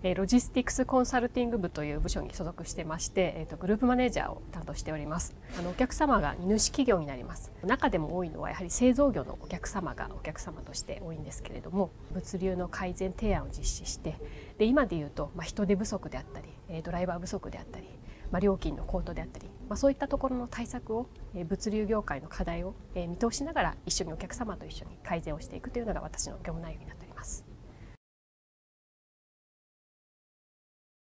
ロジスティクスコンサルティング部という部署に所属してまして、グループマネージャーを担当しております。お客様が荷主企業になります。中でも多いのはやはり製造業のお客様がお客様として多いんですけれども、物流の改善提案を実施して、で今でいうと、人手不足であったりドライバー不足であったり、料金の高騰であったり、そういったところの対策を、物流業界の課題を見通しながら一緒にお客様と一緒に改善をしていくというのが私の業務内容になっています。